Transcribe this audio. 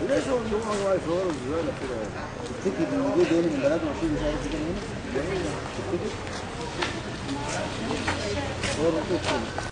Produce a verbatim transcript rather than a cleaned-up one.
ليش هو الجمعة الله يصوروا الزبالة كده؟ تفتكر ان دي جاي من بلد وشيء مش عارف كده هنا؟ تفتكر؟